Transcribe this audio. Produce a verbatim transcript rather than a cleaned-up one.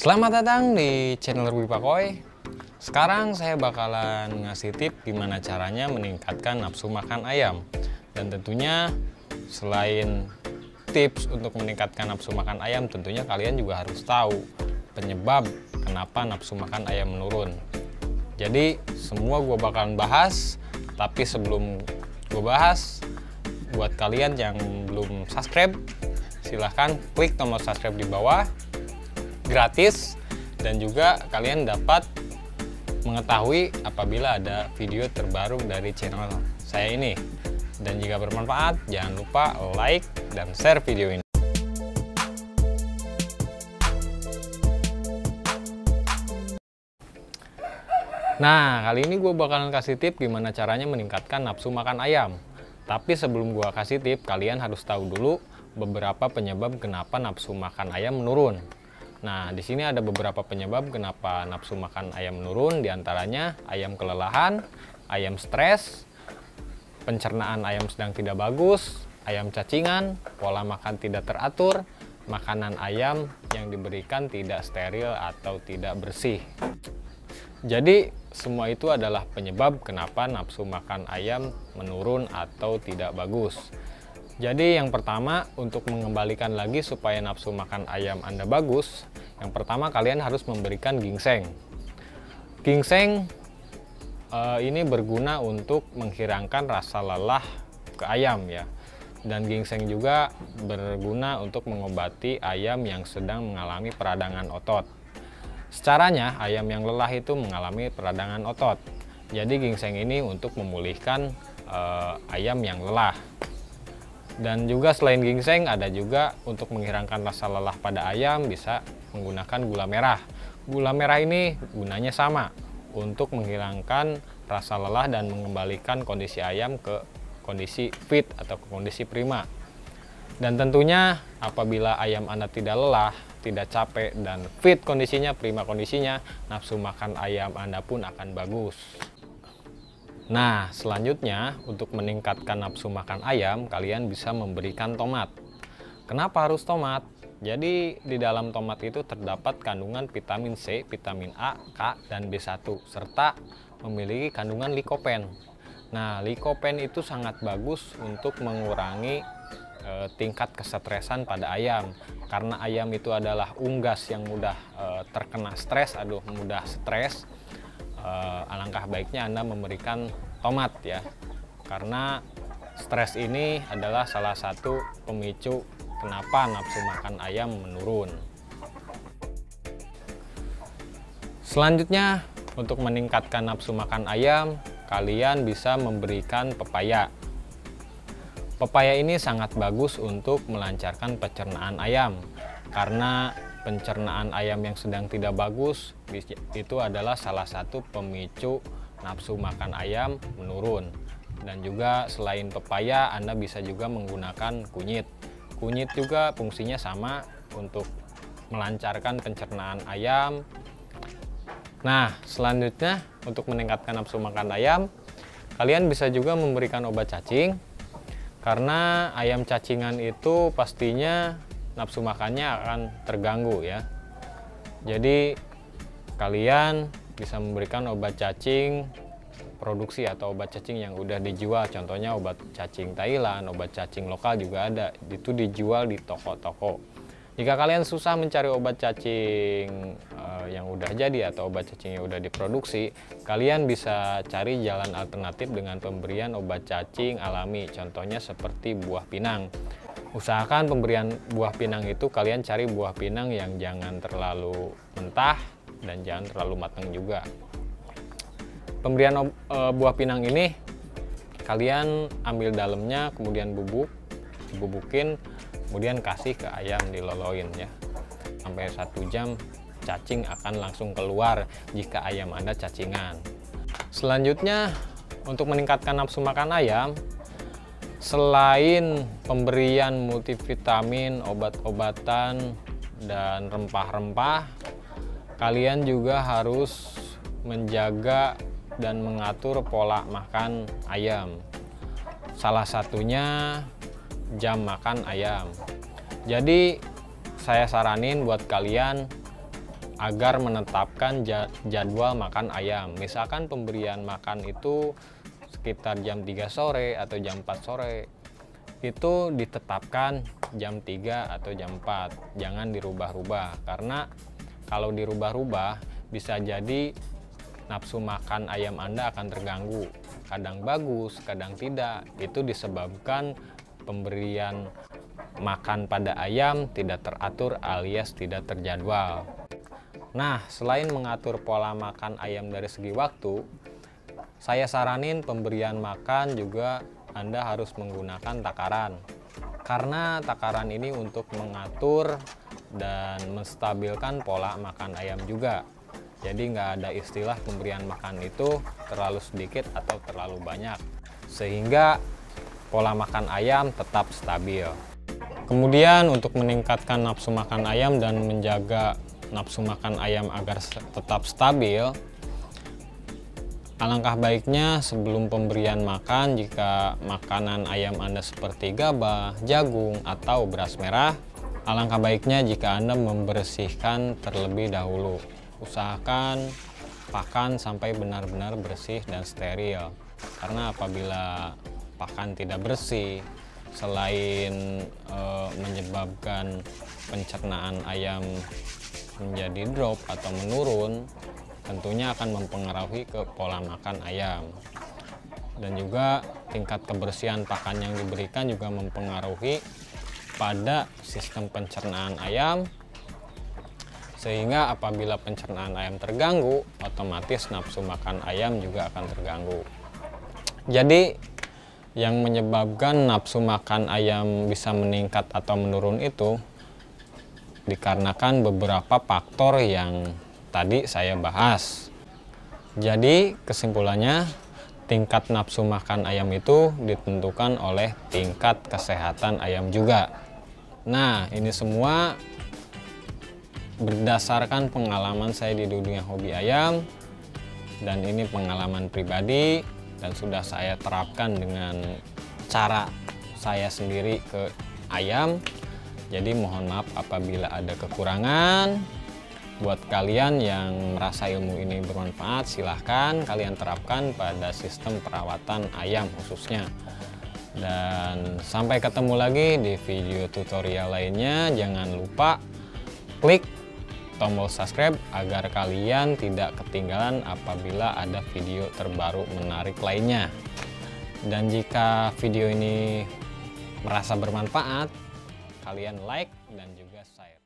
Selamat datang di channel Ruby Pakoy. Sekarang saya bakalan ngasih tip gimana caranya meningkatkan nafsu makan ayam. Dan tentunya selain tips untuk meningkatkan nafsu makan ayam, tentunya kalian juga harus tahu penyebab kenapa nafsu makan ayam menurun. Jadi semua gue bakalan bahas, tapi sebelum gue bahas, buat kalian yang belum subscribe, silahkan klik tombol subscribe di bawah, gratis, dan juga kalian dapat mengetahui apabila ada video terbaru dari channel saya ini. Dan jika bermanfaat, jangan lupa like dan share video ini. Nah, kali ini gue bakalan kasih tip gimana caranya meningkatkan nafsu makan ayam. Tapi sebelum gue kasih tip, kalian harus tahu dulu beberapa penyebab kenapa nafsu makan ayam menurun. Nah, di sini ada beberapa penyebab kenapa nafsu makan ayam menurun, diantaranya ayam kelelahan, ayam stres, pencernaan ayam sedang tidak bagus, ayam cacingan, pola makan tidak teratur, makanan ayam yang diberikan tidak steril atau tidak bersih. Jadi, semua itu adalah penyebab kenapa nafsu makan ayam menurun atau tidak bagus. Jadi yang pertama, untuk mengembalikan lagi supaya nafsu makan ayam Anda bagus, yang pertama kalian harus memberikan ginseng. Ginseng eh, ini berguna untuk menghilangkan rasa lelah ke ayam ya. Dan ginseng juga berguna untuk mengobati ayam yang sedang mengalami peradangan otot. Secaranya ayam yang lelah itu mengalami peradangan otot. Jadi ginseng ini untuk memulihkan eh, ayam yang lelah. Dan juga selain ginseng, ada juga untuk menghilangkan rasa lelah pada ayam bisa menggunakan gula merah. Gula merah ini gunanya sama untuk menghilangkan rasa lelah dan mengembalikan kondisi ayam ke kondisi fit atau ke kondisi prima. Dan tentunya apabila ayam Anda tidak lelah, tidak capek, dan fit kondisinya, prima kondisinya, nafsu makan ayam Anda pun akan bagus. Nah, selanjutnya untuk meningkatkan nafsu makan ayam, kalian bisa memberikan tomat. Kenapa harus tomat? Jadi di dalam tomat itu terdapat kandungan vitamin C, vitamin A, K, dan B satu, serta memiliki kandungan likopen. Nah, likopen itu sangat bagus untuk mengurangi e, tingkat kesetresan pada ayam. Karena ayam itu adalah unggas yang mudah e, terkena stres, aduh mudah stres. Uh, alangkah baiknya Anda memberikan tomat ya, karena stres ini adalah salah satu pemicu kenapa nafsu makan ayam menurun. Selanjutnya, untuk meningkatkan nafsu makan ayam, kalian bisa memberikan pepaya. Pepaya ini sangat bagus untuk melancarkan pencernaan ayam, karena pencernaan ayam yang sedang tidak bagus itu adalah salah satu pemicu nafsu makan ayam menurun. Dan juga selain pepaya, Anda bisa juga menggunakan kunyit. Kunyit juga fungsinya sama untuk melancarkan pencernaan ayam. Nah, selanjutnya untuk meningkatkan nafsu makan ayam, kalian bisa juga memberikan obat cacing, karena ayam cacingan itu pastinya nafsu makannya akan terganggu ya. Jadi kalian bisa memberikan obat cacing produksi atau obat cacing yang udah dijual. Contohnya obat cacing Thailand, obat cacing lokal juga ada. Itu dijual di toko-toko. Jika kalian susah mencari obat cacing uh, yang udah jadi atau obat cacing yang udah diproduksi, kalian bisa cari jalan alternatif dengan pemberian obat cacing alami. Contohnya seperti buah pinang. Usahakan pemberian buah pinang itu kalian cari buah pinang yang jangan terlalu mentah dan jangan terlalu matang juga. Pemberian e, buah pinang ini kalian ambil dalamnya, kemudian bubuk, bubukin, kemudian kasih ke ayam, diloloin ya. Sampai satu jam cacing akan langsung keluar jika ayam Anda cacingan. Selanjutnya untuk meningkatkan nafsu makan ayam, selain pemberian multivitamin, obat-obatan, dan rempah-rempah, kalian juga harus menjaga dan mengatur pola makan ayam. Salah satunya jam makan ayam. Jadi saya saranin buat kalian agar menetapkan jadwal makan ayam. Misalkan pemberian makan itu sekitar jam tiga sore atau jam empat sore, itu ditetapkan jam tiga atau jam empat. Jangan dirubah-rubah, karena kalau dirubah-rubah bisa jadi nafsu makan ayam Anda akan terganggu. Kadang bagus, kadang tidak. Itu disebabkan pemberian makan pada ayam tidak teratur alias tidak terjadwal. Nah, selain mengatur pola makan ayam dari segi waktu, saya saranin pemberian makan juga Anda harus menggunakan takaran. Karena takaran ini untuk mengatur dan menstabilkan pola makan ayam juga. Jadi nggak ada istilah pemberian makan itu terlalu sedikit atau terlalu banyak, sehingga pola makan ayam tetap stabil. Kemudian untuk meningkatkan nafsu makan ayam dan menjaga nafsu makan ayam agar tetap stabil, alangkah baiknya sebelum pemberian makan, jika makanan ayam Anda seperti gabah, jagung, atau beras merah, alangkah baiknya jika Anda membersihkan terlebih dahulu. Usahakan pakan sampai benar-benar bersih dan steril, karena apabila pakan tidak bersih, selain e, menyebabkan pencernaan ayam menjadi drop atau menurun, tentunya akan mempengaruhi ke pola makan ayam. Dan juga tingkat kebersihan pakan yang diberikan juga mempengaruhi pada sistem pencernaan ayam, sehingga apabila pencernaan ayam terganggu, otomatis nafsu makan ayam juga akan terganggu. Jadi yang menyebabkan nafsu makan ayam bisa meningkat atau menurun itu dikarenakan beberapa faktor yang tadi saya bahas. Jadi kesimpulannya, tingkat nafsu makan ayam itu ditentukan oleh tingkat kesehatan ayam juga. Nah, ini semua berdasarkan pengalaman saya di dunia hobi ayam, dan ini pengalaman pribadi dan sudah saya terapkan dengan cara saya sendiri ke ayam. Jadi mohon maaf apabila ada kekurangan. Buat kalian yang merasa ilmu ini bermanfaat, silahkan kalian terapkan pada sistem perawatan ayam khususnya. Dan sampai ketemu lagi di video tutorial lainnya. Jangan lupa klik tombol subscribe agar kalian tidak ketinggalan apabila ada video terbaru menarik lainnya. Dan jika video ini merasa bermanfaat, kalian like dan juga share.